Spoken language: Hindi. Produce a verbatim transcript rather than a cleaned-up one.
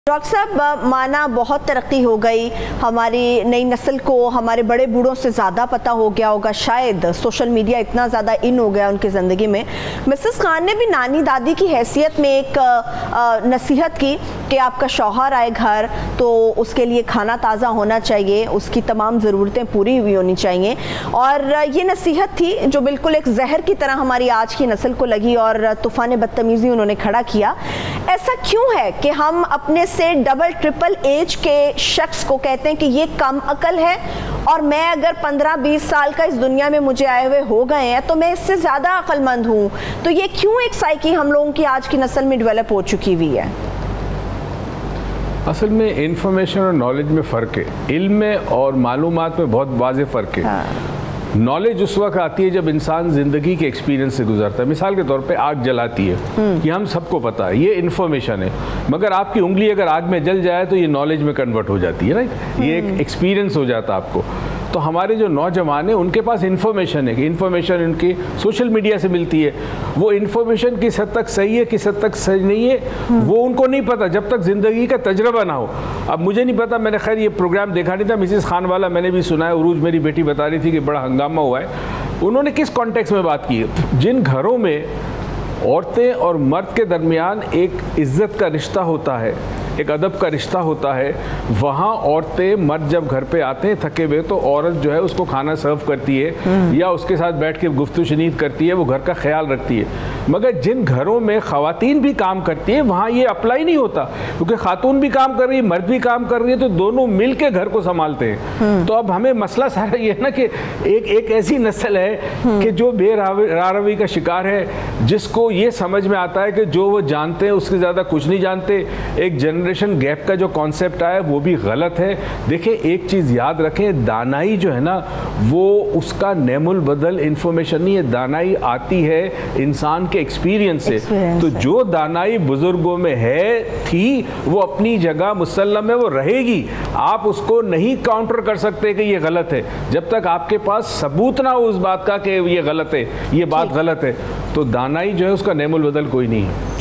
डॉक्टर साहब, माना बहुत तरक्की हो गई, हमारी नई नस्ल को हमारे बड़े बूढ़ों से ज़्यादा पता हो गया होगा, शायद सोशल मीडिया इतना ज़्यादा इन हो गया उनकी ज़िंदगी में। मिसेस खान ने भी नानी दादी की हैसियत में एक नसीहत की कि आपका शौहर आए घर तो उसके लिए खाना ताज़ा होना चाहिए, उसकी तमाम ज़रूरतें पूरी हुई होनी चाहिए, और ये नसीहत थी जो बिल्कुल एक जहर की तरह हमारी आज की नस्ल को लगी और तूफ़ान बदतमीज़ी उन्होंने खड़ा किया। ऐसा क्यों है कि हम अपने से डबल ट्रिपल एज के शख्स को कहते हैं कि ये कम अकल है, और मैं अगर पंद्रह बीस साल का इस दुनिया में मुझे आए हुए हो गए हैं तो मैं इससे ज़्यादा अक्लमंद हूँ। तो ये क्यों एक साइकी हम लोगों की आज की नस्ल में डेवलप हो चुकी हुई है? असल में इंफॉर्मेशन और नॉलेज में फ़र्क है, इल्म में और मालूमात में बहुत वाज़ेह फ़र्क है। हाँ। नॉलेज उस वक्त आती है जब इंसान ज़िंदगी के एक्सपीरियंस से गुजरता है। मिसाल के तौर पे आग जलाती है, ये हम सबको पता है, ये इन्फॉर्मेशन है, मगर आपकी उंगली अगर आग में जल जाए तो ये नॉलेज में कन्वर्ट हो जाती है, राइट? ये एक एक्सपीरियंस हो जाता है आपको। तो हमारे जो नौजवान हैं उनके पास इन्फॉर्मेशन है कि इन्फॉर्मेशन उनकी सोशल मीडिया से मिलती है, वो इन्फॉर्मेशन किस हद तक सही है किस हद तक सही नहीं है वो उनको नहीं पता जब तक ज़िंदगी का तजर्बा ना हो। अब मुझे नहीं पता, मैंने खैर ये प्रोग्राम देखा नहीं था, मिसेस खान वाला मैंने भी सुना है, उरूज मेरी बेटी बता रही थी कि बड़ा हंगामा हुआ है। उन्होंने किस कॉन्टेक्स्ट में बात की है? जिन घरों में औरतें और मर्द के दरमियान एक इज्जत का रिश्ता होता है, एक अदब का रिश्ता होता है, वहाँ औरतें मर्द जब घर पे आते हैं थके हुए तो औरत जो है उसको खाना सर्व करती है या उसके साथ बैठ के गुफ्तगू शनीद करती है, वो घर का ख्याल रखती है। मगर जिन घरों में ख़वातीन भी काम करती है वहाँ ये अप्लाई नहीं होता, क्योंकि खातून भी काम कर रही है मर्द भी काम कर रही है, तो दोनों मिल के घर को संभालते हैं। तो अब हमें मसला सारा ये है ना कि एक एक ऐसी नस्ल है कि जो बेरारवी का शिकार है, जिसको ये समझ में आता है कि जो वो जानते हैं उससे ज़्यादा कुछ नहीं जानते। एक जनरेशन गैप का जो कॉन्सेप्ट आया वो भी गलत है। देखिए एक चीज़ याद रखें, दानाई जो है ना वो उसका नेमुल बदल इंफॉर्मेशन नहीं है, दानाई आती है इंसान के एक्सपीरियंस से। तो जो दानाई बुजुर्गों में है थी वो अपनी जगह मुसल्लम है, वो रहेगी। आप उसको नहीं काउंटर कर सकते कि ये गलत है जब तक आपके पास सबूत ना हो उस बात का कि ये गलत है, ये बात गलत है। तो दानाई जो है उसका नेमुल बदल कोई नहीं है।